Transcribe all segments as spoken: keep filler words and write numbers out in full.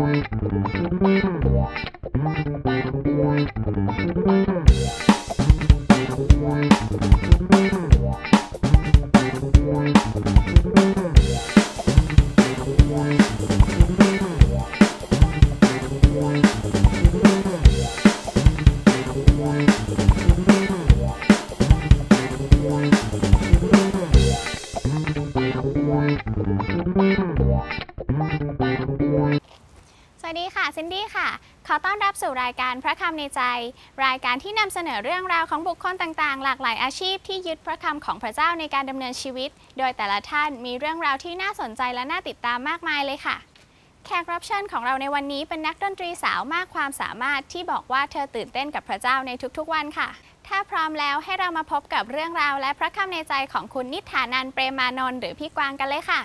สวัสดีค่ะซินดี้ค่ะขอต้อนรับสู่รายการพระคำในใจรายการที่นำเสนอเรื่องราวของบุคคลต่างๆหลากหลายอาชีพที่ยึดพระคำของพระเจ้าในการดำเนินชีวิตโดยแต่ละท่านมีเรื่องราวที่น่าสนใจและน่าติดตามมากมายเลยค่ะแขกรับเชิญของเราในวันนี้เป็นนักดนตรีสาวมากความสามารถที่บอกว่าเธอตื่นเต้นกับพระเจ้าในทุกๆวันค่ะถ้าพร้อมแล้วให้เรามาพบกับเรื่องราวและพระคำในใจของคุณนิษฐานันท์เปรมานนท์หรือพี่กวางกันเลยค่ะ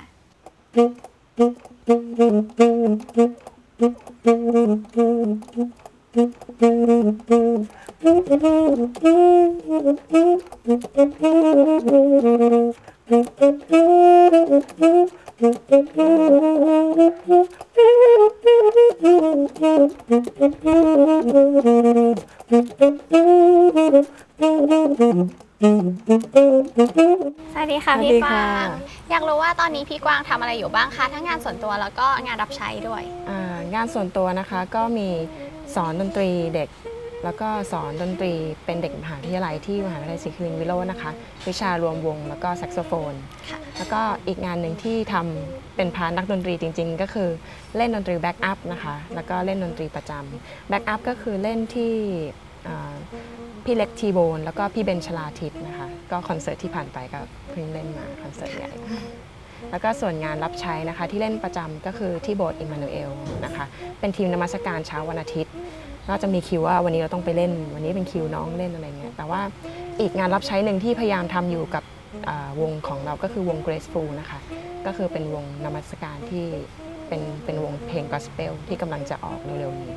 สวัสดีค่ะพี่กวางอยากรู้ว่าตอนนี้พี่กวางทำอะไรอยู่บ้างคะทั้งงานส่วนตัวแล้วก็งานรับใช้ด้วยงานส่วนตัวนะคะก็มีสอนดนตรีเด็กแล้วก็สอนดนตรีเป็นเด็กมหาวิทยาลัยที่มหาวิทยาลัยศรีคิรินวิโรจน์นะคะวิชารวมวงแล้วก็แซกโซโฟนแล้วก็อีกงานหนึ่งที่ทำเป็นพาร์ทนักดนตรีจริงๆก็คือเล่นดนตรีแบ็กอัพนะคะแล้วก็เล่นดนตรีประจำแบ็กอัพก็คือเล่นที่พี่เล็กทีโบนแล้วก็พี่เบนชลาทิพย์นะคะก็คอนเสิร์ตที่ผ่านไปก็เพิ่งเล่นมาคอนเสิร์ตใหญ่แล้วก็ส่วนงานรับใช้นะคะที่เล่นประจำก็คือที่โบสถ์อิมมานูเอลนะคะเป็นทีมนมัสการเช้าวันอาทิตย์ก็จะมีคิวว่าวันนี้เราต้องไปเล่นวันนี้เป็นคิวน้องเล่นอะไรเงี้ยแต่ว่าอีกงานรับใช้หนึ่งที่พยายามทำอยู่กับวงของเราก็คือวง Graceful นะคะก็คือเป็นวงนมัสการที่เป็นเป็นวงเพลงกอสเปลที่กำลังจะออกเร็วๆนี้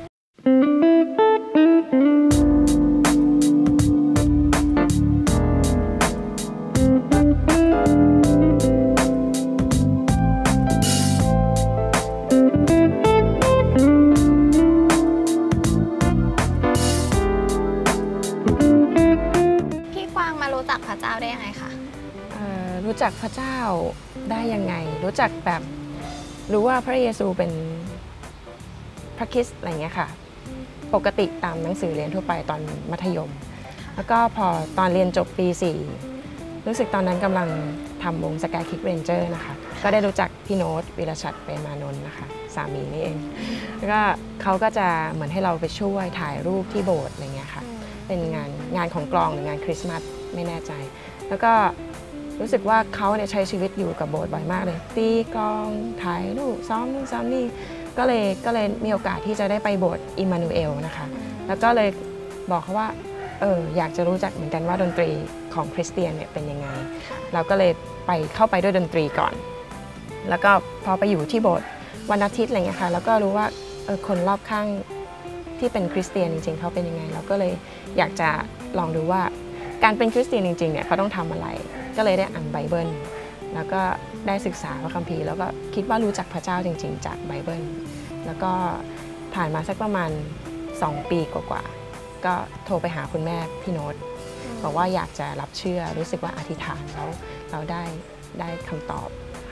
รู้จักพระเจ้าได้ยังไงรู้จักแบบรู้ว่าพระเยซูเป็นพระคริสต์อะไรเงี้ยค่ะปกติตามหนังสือเรียนทั่วไปตอนมัธยมแล้วก็พอตอนเรียนจบปีสี่รู้สึกตอนนั้นกำลังทำวงสกายคิกเรนเจอร์นะคะก็ได้รู้จักพี่โน้ตวิรชัดเปรมานนท์นะคะสามีนี่เองแล้วก็เขาก็จะเหมือนให้เราไปช่วยถ่ายรูปที่โบสถ์อะไรเงี้ยค่ะเป็นงานงานของกลองหรืองานคริสต์มาสไม่แน่ใจแล้วก็รู้สึกว่าเขาเนี่ยใช้ชีวิตอยู่กับโบสถ์บ่อยมากเลยตีกลองถ่ายรูปซ้อมนู่นซ้อมนี่ก็เลยก็เลยมีโอกาสที่จะได้ไปโบสถ์อิมมานูเอลนะคะแล้วก็เลยบอกเขาว่าเอออยากจะรู้จักเหมือนกันว่าดนตรีของคริสเตียนเนี่ยเป็นยังไงเราก็เลยไปเข้าไปด้วยดนตรีก่อนแล้วก็พอไปอยู่ที่โบสถ์วันอาทิตย์อะไรเงี้ยค่ะแล้วก็รู้ว่าเออคนรอบข้างที่เป็นคริสเตียนจริงๆเขาเป็นยังไงเราก็เลยอยากจะลองดูว่าการเป็นคริสเตียนจริงๆเนี่ยเขาต้องทำอะไรก็เลยได้อ่านไบเบิลแล้วก็ได้ศึกษาพระคัมภีร์แล้วก็คิดว่ารู้จักพระเจ้าจริงๆจากไบเบิลแล้วก็ผ่านมาสักประมาณสองปีกว่าๆก็โทรไปหาคุณแม่พี่โน้ตบอกว่าอยากจะรับเชื่อรู้สึกว่าอธิษฐานแล้วเราได้ได้คำตอบ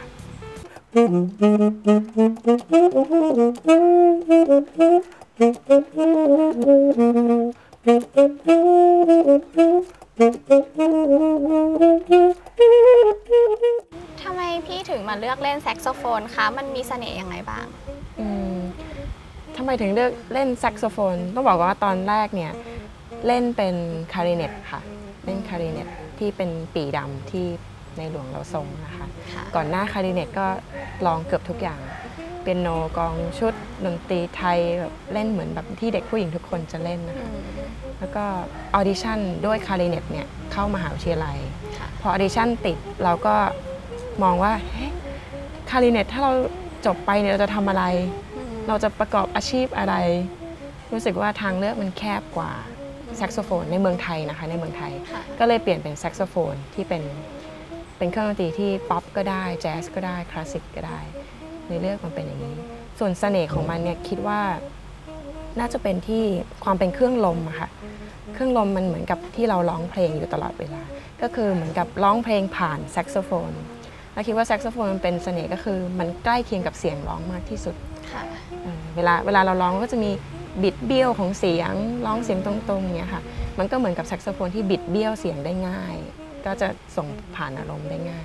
ทำไมพี่ถึงมาเลือกเล่นแซกโซโฟนคะมันมีเสน่ห์ยังไงบ้างทำไมถึงเลือกเล่นแซกโซโฟนต้องบอกว่าตอนแรกเนี่ยเล่นเป็นคลาริเนตค่ะเล่นคลาริเนตที่เป็นปีดำที่ในหลวงเราทรงนะคะก่อนหน้าคลาริเนตก็ลองเกือบทุกอย่างเปียโนกลองชุดดนตรีไทยแบบเล่นเหมือนแบบที่เด็กผู้หญิงทุกคนจะเล่นนะคะแล้วก็ออดิชั่นด้วยคลาริเนตเนี่ยเข้ามหาวิทยาลัยพอออดิชั่นติดเราก็มองว่าคลาริเนตถ้าเราจบไปเนี่ยเราจะทำอะไรเราจะประกอบอาชีพอะไรรู้สึกว่าทางเลือกมันแคบกว่าแซกโซโฟนในเมืองไทยนะคะในเมืองไทยก็เลยเปลี่ยนเป็นแซกโซโฟนที่เป็นเป็นเครื่องดนตรีที่ป๊อปก็ได้แจ๊สก็ได้คลาสสิกก็ได้ในเลือกมันเป็นอย่างนี้ส่วนเสน่ห์ของมันเนี่ยคิดว่าน่าจะเป็นที่ความเป็นเครื่องลมอะค่ะเครื่องลมมันเหมือนกับที่เราร้องเพลงอยู่ตลอดเวลาก็คือเหมือนกับร้องเพลงผ่านแซกโซโฟนแล้วคิดว่าแซกโซโฟนมันเป็นเสน่ห์ก็คือมันใกล้เคียงกับเสียงร้องมากที่สุดเวลาเวลาเราร้องก็จะมีบิดเบี้ยวของเสียงร้องเสียงตรงๆอย่างเงี้ยค่ะมันก็เหมือนกับแซกโซโฟนที่บิดเบี้ยวเสียงได้ง่ายก็จะส่งผ่านอารมณ์ได้ง่าย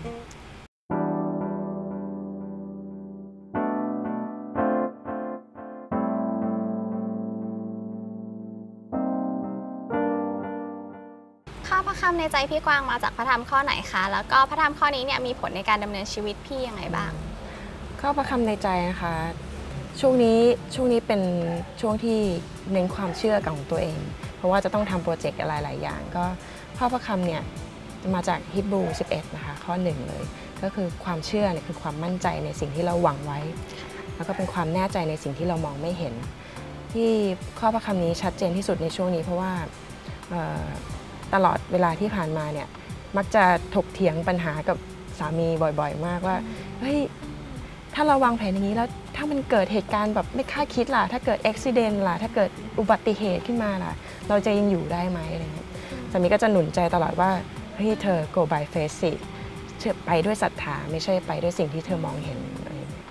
ข้อพระคำในใจพี่กวางมาจากพระธรรมข้อไหนคะแล้วก็พระธรรมข้อนี้เนี่ยมีผลในการดำเนินชีวิตพี่ยังไงบ้างข้อพระคำในใจนะคะช่วงนี้ช่วงนี้เป็นช่วงที่เน้นความเชื่อของตัวเองเพราะว่าจะต้องทำโปรเจกต์อะไรหลายอย่างก็ข้อพระคำเนี่ยมาจากฮีบรูสิบเอ็ดนะคะข้อหนึ่งเลยก็คือความเชื่อเนี่ยคือความมั่นใจในสิ่งที่เราหวังไว้แล้วก็เป็นความแน่ใจในสิ่งที่เรามองไม่เห็นที่ข้อพระคำนี้ชัดเจนที่สุดในช่วงนี้เพราะว่าตลอดเวลาที่ผ่านมาเนี่ยมักจะถกเถียงปัญหากับสามีบ่อยๆมากว่าเฮ้ยถ้าเราวางแผนอย่างนี้แล้วถ้ามันเกิดเหตุการณ์แบบไม่คาดคิดล่ะถ้าเกิดอุบัติเหตุล่ะถ้าเกิดอุบัติเหตุขึ้นมาล่ะเราจะยังอยู่ได้ไหมอะไรเงี้ยสามีก็จะหนุนใจตลอดว่าเฮ้ยเธอ go by faith สิเชื่อไปด้วยศรัทธาไม่ใช่ไปด้วยสิ่งที่เธอมองเห็นอะไรเงี้ย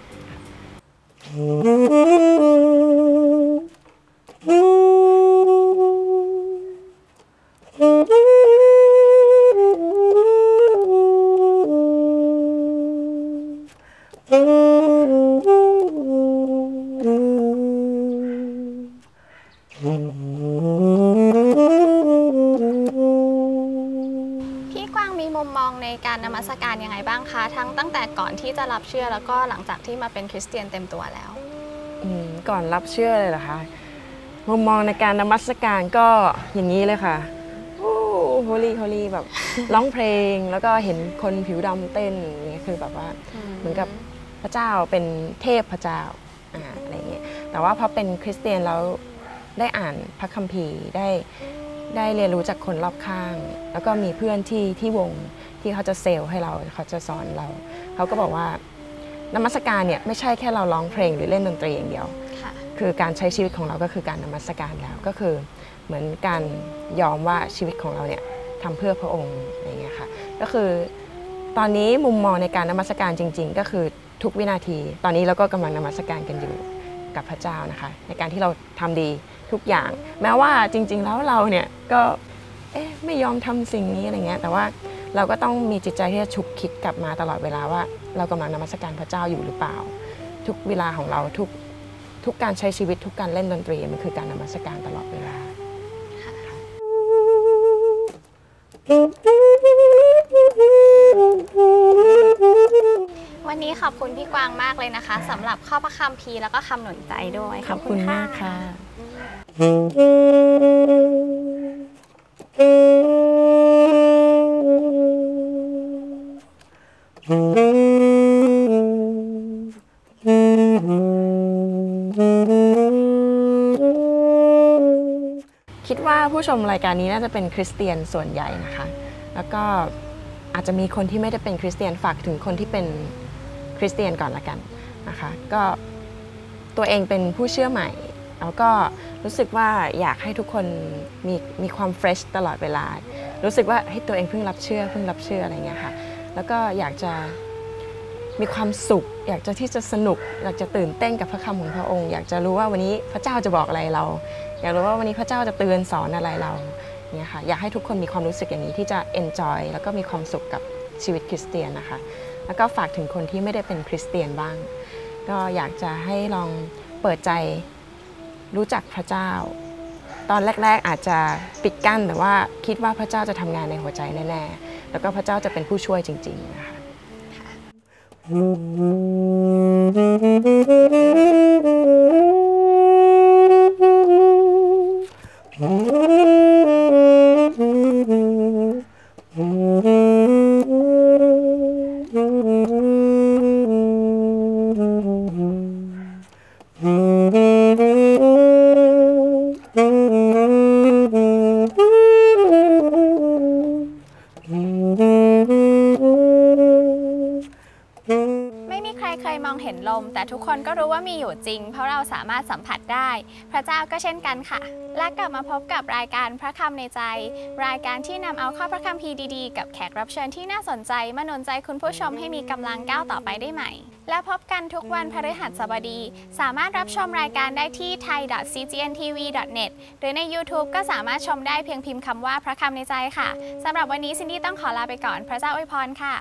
มองในการนมัสการยังไงบ้างคะทั้งตั้งแต่ก่อนที่จะรับเชื่อแล้วก็หลังจากที่มาเป็นคริสเตียนเต็มตัวแล้วก่อนรับเชื่อเลยเหรอคะมุมมองในการนมัสการก็อย่างนี้เลยค่ะโอ้โฮลี่โฮลี่แบบร้องเพลงแล้วก็เห็นคนผิวดำเต้นอย่างเงี้ยคือแบบว่าเหมือนกับพระเจ้าเป็นเทพพระเจ้าอะไรอย่างเงี้ยแต่ว่าพอเป็นคริสเตียนแล้วได้อ่านพระคัมภีร์ได้ได้เรียนรู้จากคนรอบข้างแล้วก็มีเพื่อนที่ที่วงที่เขาจะเซลล์ให้เราเขาจะสอนเราเขาก็บอกว่านมัสการเนี่ยไม่ใช่แค่เราร้องเพลงหรือเล่นดนตรีอย่างเดียวคือการใช้ชีวิตของเราก็คือการนมัสการแล้วก็คือเหมือนการยอมว่าชีวิตของเราเนี่ยทำเพื่อพระองค์อะไรเงี้ยค่ะก็คือตอนนี้มุมมองในการนมัสการจริงๆก็คือทุกวินาทีตอนนี้เราก็กำลังนมัสการกันอยู่กับพระเจ้านะคะในการที่เราทำดีทุกอย่างแม้ว่าจริงๆแล้วเราเนี่ยก็เอ๊ะไม่ยอมทำสิ่งนี้อะไรเงี้ยแต่ว่าเราก็ต้องมีจิตใจที่จะฉุกคิดกลับมาตลอดเวลาว่าเรากำลังนมัสการพระเจ้าอยู่หรือเปล่าทุกเวลาของเราทุกทุกการใช้ชีวิตทุกการเล่นดนตรีมันคือการนมัสการตลอดเวลาวันนี้ขอบคุณพี่กวางมากเลยนะคะสำหรับข้อพระคัมภีร์แล้วก็คำหนุนใจด้วยขอบคุณมากค่ะคิดว่าผู้ชมรายการนี้น่าจะเป็นคริสเตียนส่วนใหญ่นะคะแล้วก็อาจจะมีคนที่ไม่ได้เป็นคริสเตียนฝากถึงคนที่เป็นคริสเตียนก่อนละกันนะคะก็ตัวเองเป็นผู้เชื่อใหม่แล้วก็รู้สึกว่าอยากให้ทุกคนมีมีความเฟรชตลอดเวลารู้สึกว่าให้ตัวเองเพิ่งรับเชื่อเพิ่งรับเชื่ออะไรเงี้ยค่ะแล้วก็อยากจะมีความสุขอยากจะที่จะสนุกอยากจะตื่นเต้นกับพระคำของพระองค์อยากจะรู้ว่าวันนี้พระเจ้าจะบอกอะไรเราอยากรู้ว่าวันนี้พระเจ้าจะเตือนสอนอะไรเราเนี่ยค่ะอยากให้ทุกคนมีความรู้สึกอย่างนี้ที่จะ enjoy แล้วก็มีความสุขกับชีวิตคริสเตียนนะคะแล้วก็ฝากถึงคนที่ไม่ได้เป็นคริสเตียนบ้างก็อยากจะให้ลองเปิดใจรู้จักพระเจ้าตอนแรกๆอาจจะปิดกั้นแต่ว่าคิดว่าพระเจ้าจะทำงานในหัวใจแน่ๆแล้วก็พระเจ้าจะเป็นผู้ช่วยจริงๆนะคะไม่มีใครเคยมองเห็นนลมแต่ทุกคนก็รู้ว่ามีอยู่จริงเพราะเราสามารถสัมผัสได้พระเจ้าก็เช่นกันค่ะและกลับมาพบกับรายการพระคำในใจรายการที่นำเอาข้อพระคัมภีร์ดีๆกับแขกรับเชิญที่น่าสนใจมาหนุนใจคุณผู้ชมให้มีกำลังก้าวต่อไปได้ใหม่และพบกันทุกวันพฤหัสบดีสามารถรับชมรายการได้ที่ ไทย ดอท ซี จี เอ็น ที วี ดอท เน็ต หรือใน YouTube ก็สามารถชมได้เพียงพิมพ์คำว่าพระคำในใจค่ะสำหรับวันนี้ซินดี้ต้องขอลาไปก่อนพระเจ้าอวยพรค่ะ